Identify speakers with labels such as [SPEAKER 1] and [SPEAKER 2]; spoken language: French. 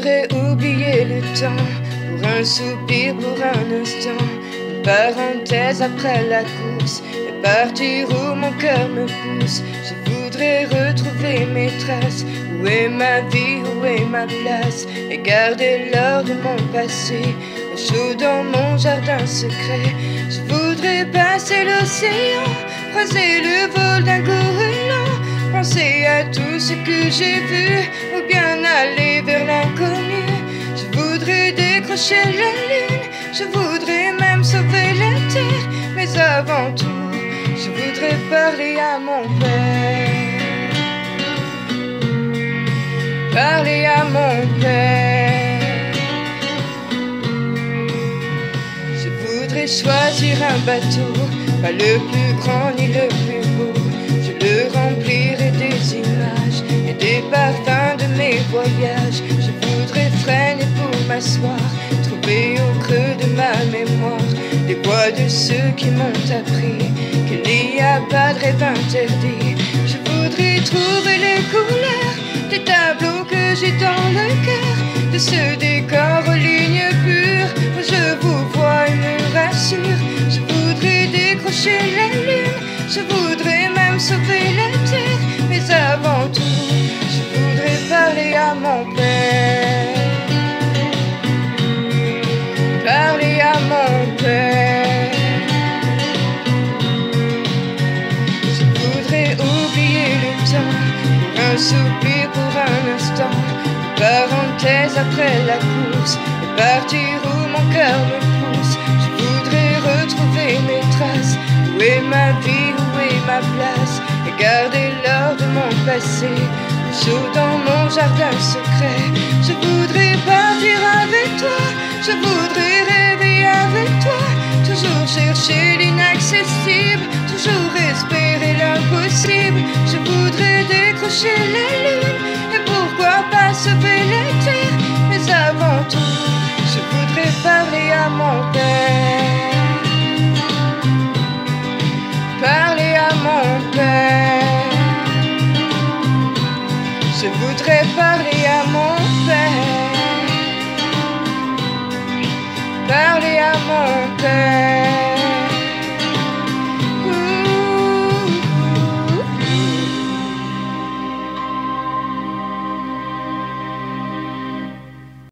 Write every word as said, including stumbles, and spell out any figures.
[SPEAKER 1] voudrais oublier le temps, pour un soupir, pour un instant, une parenthèse après la course, et partir où mon cœur me pousse. Je voudrais retrouver mes traces, où est ma vie, où est ma place, et garder l'or de mon passé, au chaud dans mon jardin secret. Je voudrais passer l'océan, croiser le vol d'un goéland, penser à tout ce que j'ai vu, ou bien aller vers l'inconnu. Je voudrais décrocher la lune, je voudrais même sauver la terre, mais avant tout, je voudrais parler à mon père. Parler à mon père. Je voudrais choisir un bateau, pas le plus grand ni le plus beau. Je le remplirai des images et des parfums de mes voyages. Je voudrais freiner pour m'asseoir, trouver au creux de ma mémoire les voix de ceux qui m'ont appris qu'il n'y a pas de rêve interdit. Je voudrais trouver les couleurs des tableaux que j'ai dans le cœur, de ce décor aux lignes pures où je vous vois et me rassure. Je voudrais décrocher la lune, je voudrais même sauver la terre, mais avant tout, je voudrais parler à mon père. Parler à mon père. Je voudrais oublier le temps, pour un soupir, pour un instant, une parenthèse après la course, et partir où mon cœur me pousse. Je voudrais retrouver mes traces, où est ma vie, où est ma place, et garder l'or de mon passé, chaud dans mon jardin secret. Je voudrais partir avec toi, je voudrais rêver avec toi, toujours chercher l'inaccessible, toujours espérer l'impossible. Je voudrais décrocher la lune, et pourquoi pas sauver la terre, mais avant tout, je voudrais parler à mon père. Parler à mon père. Je voudrais parler à mon père. Parler à mon père.